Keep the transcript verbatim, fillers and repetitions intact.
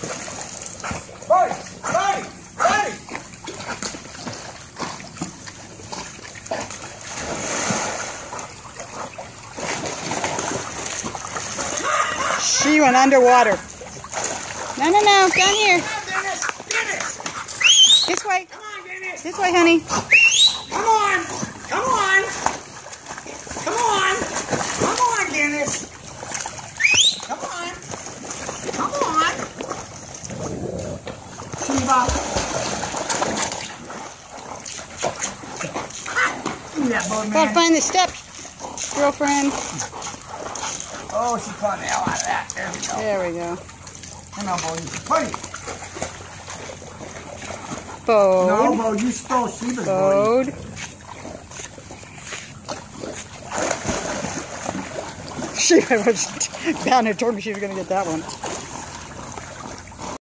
Buddy! Buddy! Buddy! She went underwater. No, no, no. Down here. Dennis! Dennis! This way. Come on, Dennis! This way, honey. Come on! Come on! Come on! Come on, Dennis! Come on! Come on! Sheba! Give me that boat, Gotta man. find the steps, girlfriend. Oh, she caught the hell out of that. There we go. There we go. Come on, Bo. You buddy. Bode. No, Bo, you stole Sheba's Bode. body. She was down there told me she was going to get that one.